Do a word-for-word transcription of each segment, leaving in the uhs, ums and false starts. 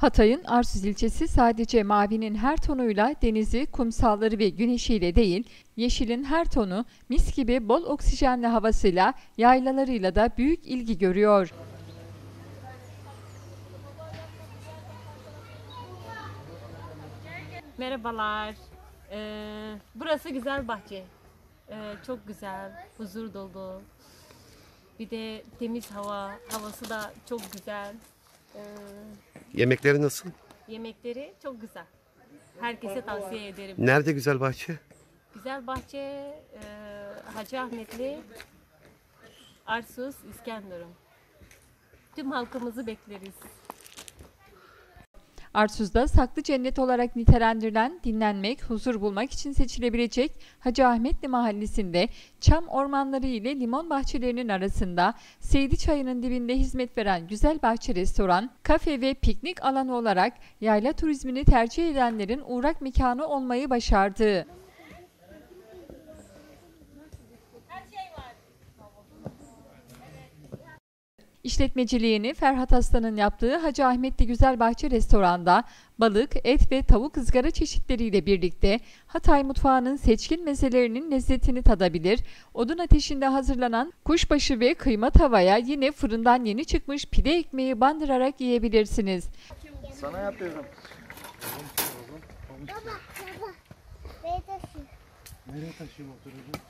Hatay'ın Arsuz ilçesi sadece mavinin her tonuyla denizi, kumsalları ve güneşiyle değil, yeşilin her tonu, mis gibi bol oksijenli havasıyla, yaylalarıyla da büyük ilgi görüyor. Merhabalar. Ee, burası güzel bahçe. Ee, çok güzel, huzur dolu. Bir de temiz hava, havası da çok güzel. Ee, Yemekleri nasıl? Yemekleri çok güzel. Herkese tavsiye ederim. Nerede güzel bahçe? Güzel bahçe, e, Hacı Ahmetli, Arsuz, İskenderun. Tüm halkımızı bekleriz. Arsuz'da saklı cennet olarak nitelendirilen, dinlenmek, huzur bulmak için seçilebilecek Hacı Ahmetli Mahallesi'nde çam ormanları ile limon bahçelerinin arasında Seydi Çayı'nın dibinde hizmet veren Güzel Bahçe Restoran, kafe ve piknik alanı olarak yayla turizmini tercih edenlerin uğrak mekanı olmayı başardı. İşletmeciliğini Ferhat Aslan'ın yaptığı Hacı Ahmetli Güzel Bahçe Restoran'da balık, et ve tavuk ızgara çeşitleriyle birlikte Hatay mutfağının seçkin mezelerinin lezzetini tadabilir, odun ateşinde hazırlanan kuşbaşı ve kıyma tavaya yine fırından yeni çıkmış pide ekmeği bandırarak yiyebilirsiniz. Sana yapıyorum. Baba, baba. Nereye taşıyor? Nereye taşıyayım oturucu?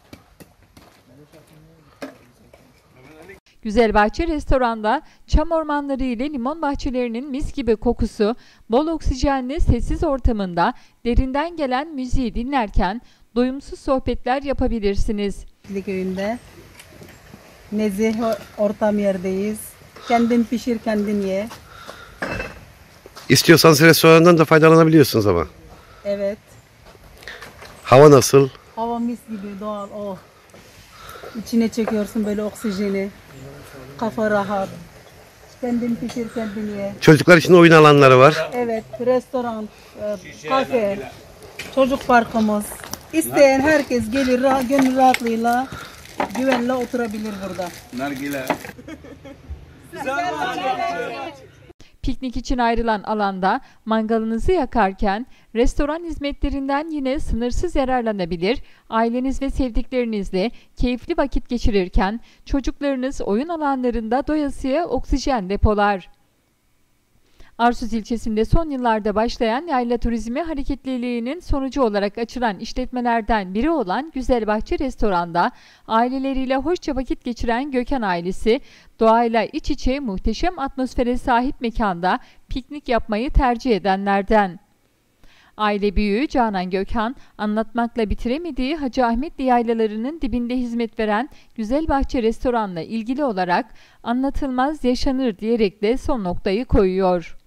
Güzel Bahçe Restoran'da çam ormanları ile limon bahçelerinin mis gibi kokusu, bol oksijenli sessiz ortamında derinden gelen müziği dinlerken doyumsuz sohbetler yapabilirsiniz. Köyünde nezih ortam yerdeyiz. Kendin pişir, kendin ye. İstiyorsanız restorandan da faydalanabiliyorsunuz ama. Evet. Hava nasıl? Hava mis gibi doğal. Oh. İçine çekiyorsun böyle oksijeni. Kafa rahat. Kendin pişir, kendin ye. Çocuklar için oyun alanları var. Evet, restoran, e, kafe, çocuk parkımız. İsteyen herkes gelir, rah gönül rahatlığıyla, güvenle oturabilir burada. Nargile. Piknik için ayrılan alanda mangalınızı yakarken restoran hizmetlerinden yine sınırsız yararlanabilir, aileniz ve sevdiklerinizle keyifli vakit geçirirken çocuklarınız oyun alanlarında doyasıya oksijen depolar. Arsuz ilçesinde son yıllarda başlayan yayla turizmi hareketliliğinin sonucu olarak açılan işletmelerden biri olan Güzel Bahçe Restoran'da aileleriyle hoşça vakit geçiren Gökhan ailesi, doğayla iç içe muhteşem atmosfere sahip mekanda piknik yapmayı tercih edenlerden. Aile büyüğü Canan Gökhan, anlatmakla bitiremediği Hacı Ahmetli yaylalarının dibinde hizmet veren Güzel Bahçe Restoran'la ilgili olarak anlatılmaz yaşanır diyerek de son noktayı koyuyor.